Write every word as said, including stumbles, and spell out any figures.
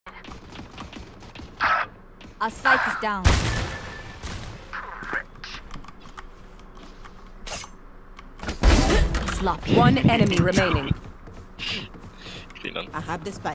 Our spike is down. Sloppy. One enemy remaining. Clean on. I have the spike.